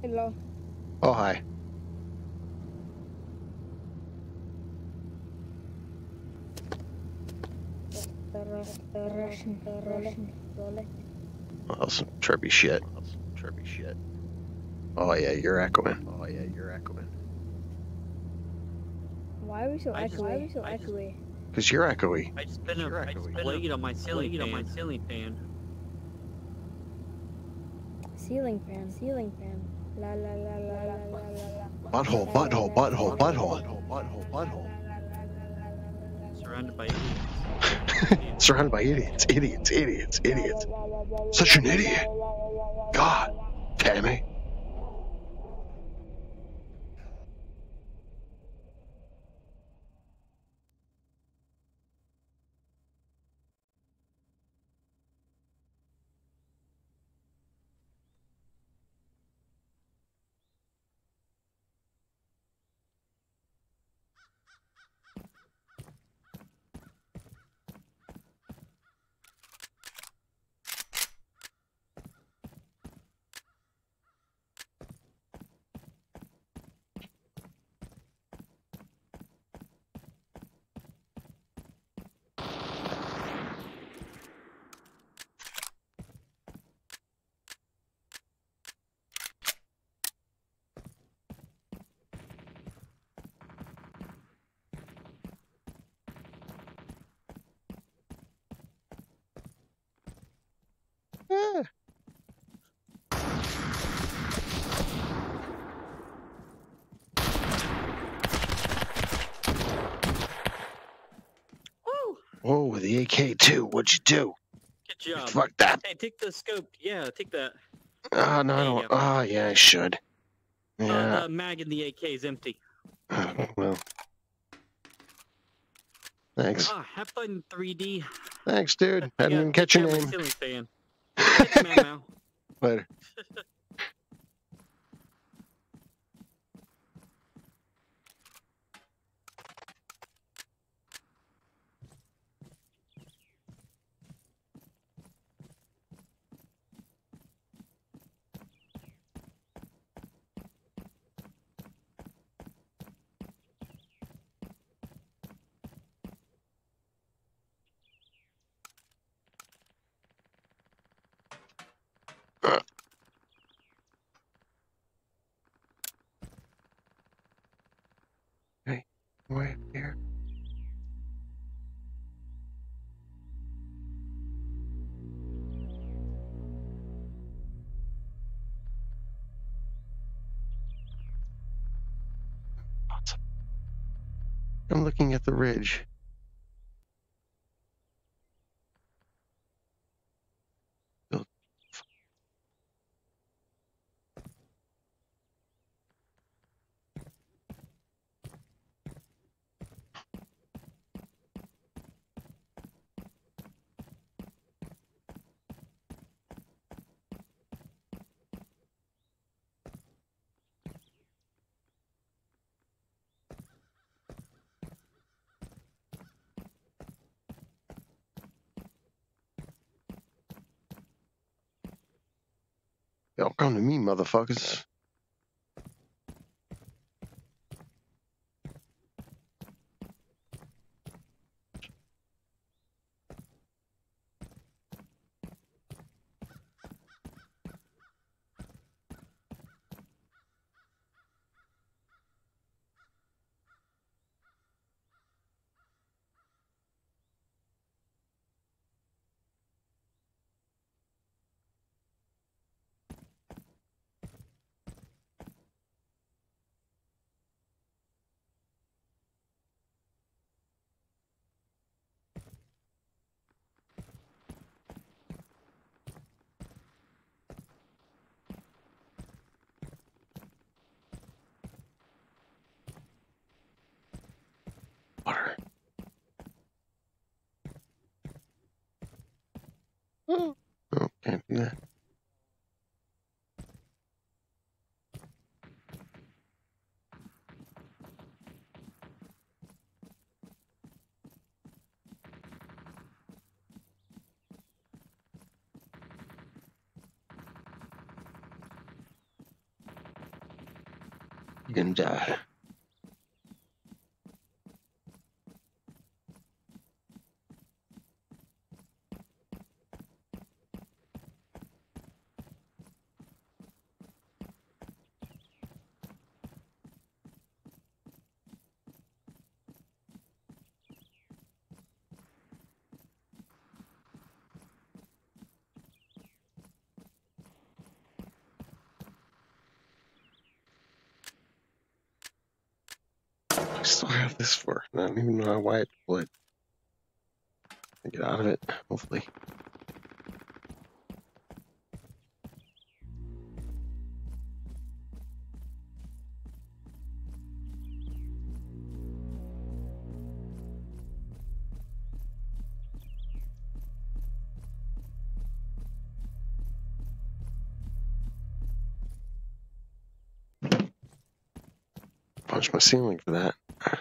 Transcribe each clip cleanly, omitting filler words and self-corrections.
Hello. Oh, hi. Russian roulette. Oh, some trippy shit. Oh, yeah, you're echoing. Why are we so echoey? Because you're echoey. I spin a blade on my ceiling fan. Ceiling fan. La la la la la la la. Butthole, butthole, butthole, butthole. Surrounded by idiots. Surrounded by idiots. Such an idiot. God, Tammy. Eh. Oh, with the AK-2, what'd you do? Good job. Fuck that. Hey, take the scope. Yeah, take that. Oh, no, I don't. Oh, yeah, I should. Yeah. The mag in the AK is empty. Well. Thanks. Have fun, 3D. Thanks, dude. I didn't even catch your name. Ceiling fan. Catch Mau. Later. Hey, wait here. I'm looking at the ridge. Y'all come to me, motherfuckers. Water. Oh, can't do that. gonna die. I still have this for. I don't even know why it split. Get out of it, hopefully. Punch my ceiling for that.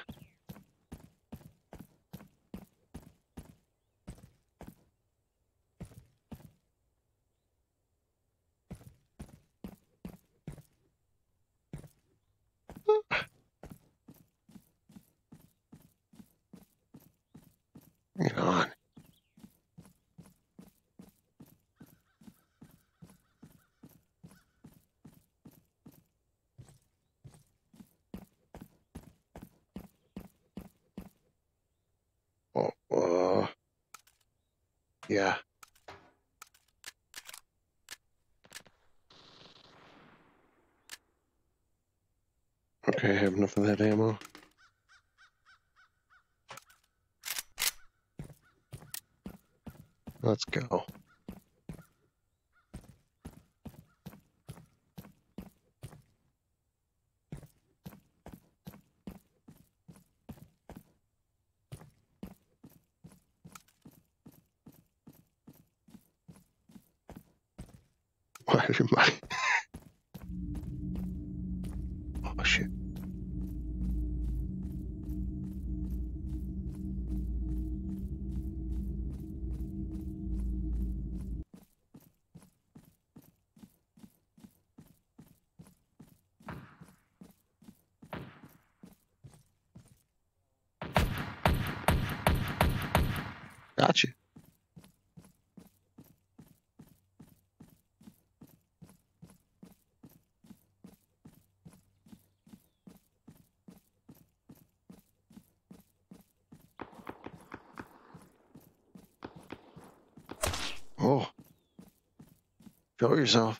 Bring it on. Oh, yeah. Okay, I have enough of that ammo. Let's go. Why did my... Oh, shit. Gotcha. Oh. Show yourself.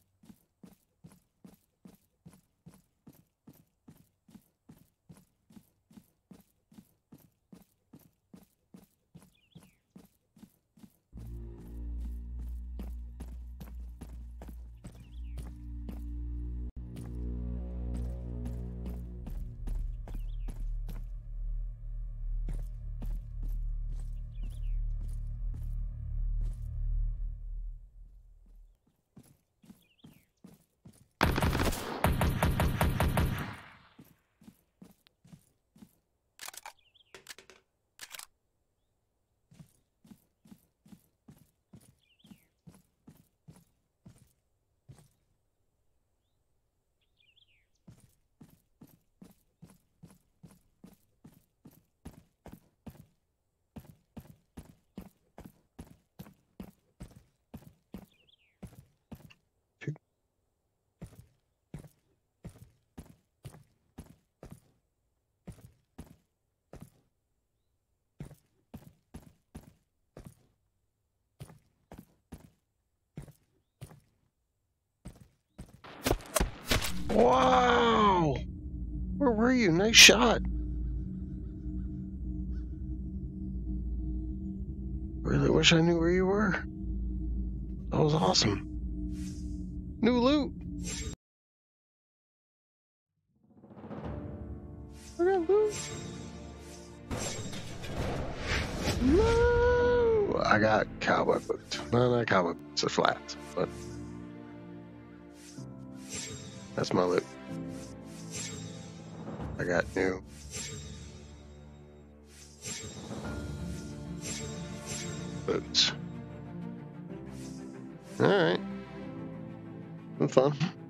Wow! Where were you? Nice shot. Really wish I knew where you were. That was awesome. New loot. I got loot. No! I got cowboy boots. No, not cowboy boots. They're flats, but that's my loot. I got new. Boots. Alright. Been fun.